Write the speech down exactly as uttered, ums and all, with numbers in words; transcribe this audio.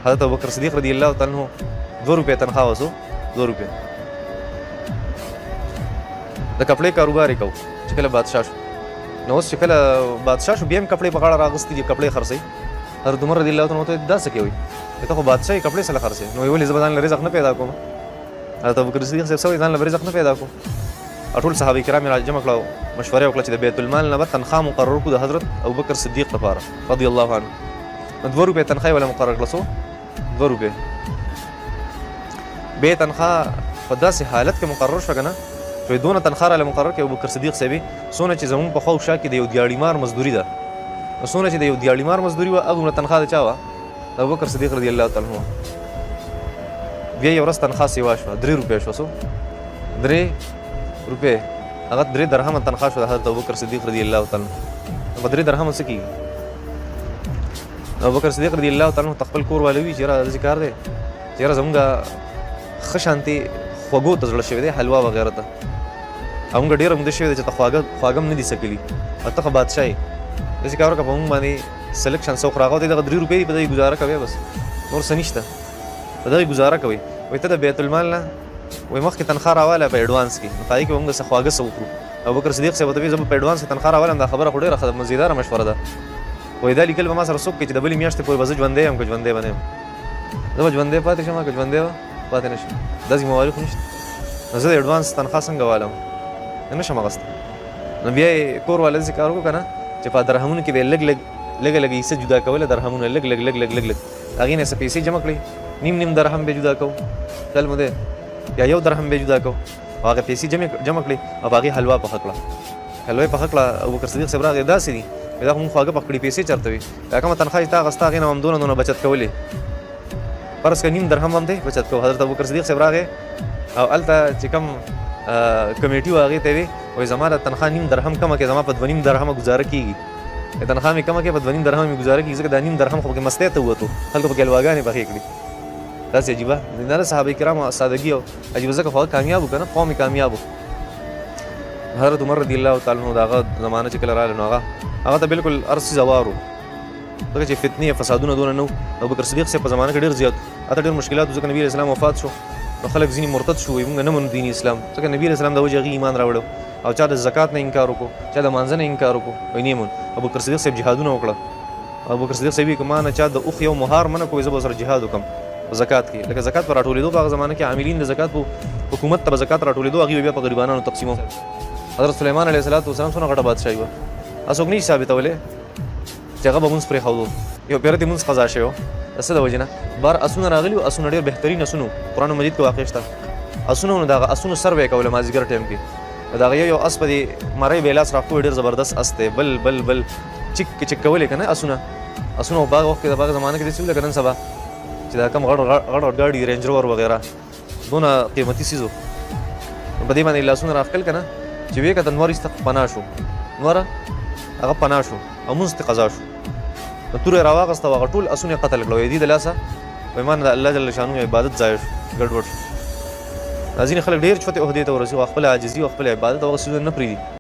حضرت ابوبکر صدیق رضی الله تعالی عنہ دو روپے تنخواه وسو دو روپے د کپړې کاروبار یې کوو چې کله بادشاه شو نو اوس چې کله بادشاه شو بیا هم کپړې په غاړه راغستې دي کپړې خرڅوي حضرت عمر رضی الله تعالی عنہ ته دا څه کوي ته خو بادشاه یې کپړې سره خرڅوي نو ولې زه به ځان له رزق نه پیدا کوم حضرت ابوبکر صدیق صاحب سوی ځان له رزق نه پیدا کوم ټول صحابه کرام را جمع کړو مشورې وکړه چې د بیت المال نه به تنخواه مقرر کړو د حضرت ابوبکر صدیق لپاره رضی الله عنه دوه روپۍ تنخواه ولا مقرر کړه څو دوه روپۍ بیا تنخواه په داسې حالت کې مقرر شوه که نه چې دونه تنخواه راله مقرر کړې ابوبکر صدیق صاحبې څونه چې زموږ په خوا او شا کې د یو دیاړیمار مزدوري ده نو څونه چې د یو دیاړیمار مزدوري وه هغومره تنخواه د چا وه د ابوبکر صدیق رضی الله تعالی عنه بیا یو ورځ تنخواه سیوا شوه درې روپۍ شوه څو درې روپۍ هغه درې درهمه تنخواه شوه د حضرت ابوبکر صدیق رضی الله تعالی عنه په درې درهمه څه کېږي ابوبکر صدیق رضی الله تعالی عنه خپل کور والا وي چې یاره داسې کار دی چې یاره زمونږ ښه شانتې خوږو ته زړه شوی دی حلوا وغیره ته او موږ ډېر عمده شوی دی چې ته خواږه خواږه هم نه دي څکلي او ته ښه بادشاه یې داسې کار وکړه په موږ باندې سلیکشن څوک راغلی دغه درې روپۍ دي په دغې ګزاره کوې بس نور څه نشته په دغې ګزاره کوئ وایي ته د بیت المال نه وایي مخکې تنخواه راواله په ایډوانس کې نو په هغې کې به موږ څه خواږه څه وکړو ابوبکر صدیق صاحب ورته وایي زه به په ایډوانس کې تنخواه راولم دا خبره خو ډېره مزیداره مشوره ده وایي دا لیکل به ما سره څوک کوي چې د بلې میاشتې پورې به زه ژوندی یم که ژوندی به نه یم زه به ژوندی پاتې شم که ژوندی به پاتې نه شم دا ذمهواري خو نشته نو زه د ایډوانس تنخواه څنګه والم نه شم اخیستی نو بیا یې کور والا داسې کار وکړو که نه چې په درهمونو کې به یې لږ لږ لږه لږه حصه جدا کوله درهمونه لږ لږ لږ لږ لږ لږ هغې نه څه پیسې جمع کړئ نیم نیم درهم به جدا کوو خیال مو دی یا یو درهم به جدا کوو او هغه پیسې جمع کړئ او په هغې حلوا پخه کړه حلوا یې پخه کړه ابوبکر صدیق صاحب راغی داسې دي دا خو مونږ خواږه پخ کړي پیسې چېرته وي دا کومه تنخواه چې تا اخېسته هغې نه هم دونه دونه بچت کولې فرض که نیم درهم هم دی بچت کوو حضرت ابوبکر صدیق صاحب راغی او هلته چې کوم کمیټي وه هغې ته یې ویې وایي زما د تنخواه نیم درهم کمه کړې زما په دوه نیم درهمه ګزاره کېږي تنخواه مې کمه کړې په دوه نیم درهمه مې ګزاره کېږي ځکه دا نیم درهم خو پکې مستۍ ته ووتو هلته پکې حلواګانې پخې کړي داسې عجیبه دا د صحابه کرامو سادګي او عجیبه ځکه خو هغه کامیاب وو که نه قوم یې کامیاب وو حضرت عمر رضی الله تعالی عنہ د هغه زمانه چې کله راغله نو هغه هغه ته بالکل هر څیز هوار وو ځکه چې فتنې فسادونه دونه نه وو ابوبکر صدیق صاحب په زمانه کې ډېر زیات هلته ډېر مشکلات وو ځکه نبي علیه السلام وفات شو نو خلک ځینې مرتد شو وایي موږ نه منو دین اسلام ځکه نبي علیه السلام د وجې هغې ایمان راوړو او چا د زکات نه انکار وکړو چا د مانځه نه انکار وکړو وایي نه یې منو ابوبکر صدیق صاحب جهادونه وکړه ابوبکر صدیق صاحب وایي که ما نه چا د اوښ یو مهار منه کوي زه به ورسره جهاد وکړم په زکات کې لکه زکات په راټولېدو په هغه زمانه کې عاملین د زکات په حکومت ته به زکات راټولېدو هغې به بیا په غریبانانو تقسیمو حضرت سلیمان علیه السلام څومره غټه بادشاهي وه هغه څوک نه شي ثابتولی چې هغه به مونځ پرېښودو یو پیره د مونځ قضا شوی و د څه د وجې نه بار اسونه راغلي وو اسونه ډېر بهترین اسونه وو قرآن مجید کې واقع شته اسونه نو د هغه اسونو سر به یې کوله مازدیګر ټایم کې د هغه یو یو اس په دې مرۍ به یې لاس راښکو ډېر زبردست اس دی بل بل بل چک چک کولې که نه اسونه اسونه په هغه وخت کې د هغه زمانه کې داسې وو لکه نن سبا چې دا کم غټ غټ ګاډي رینج روور وغیره دونه قیمتي څیز و په دې باندې لاسونه راښکل که نه چې ویې کته نور ایسته پناه شو نوره هغه پناه شو او مونځ ترې قضا شو نو توره یې راواغسته او هغه ټول اسونه یې قتل کړه وایي دې د لاسه وایي ما نه د الله جل شانو عبادت ضایع شو ګډوډ شو دا ځینې خلک ډېر چوتې عهدې ته ورسېږي او خپله عاجزي او خپله عبادت او هغه څیزونه نه پرېږدي